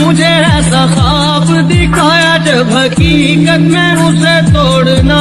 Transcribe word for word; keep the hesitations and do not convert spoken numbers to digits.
मुझे ऐसा ख्वाब दिखाया जब हकीकत में उसे तोड़ ना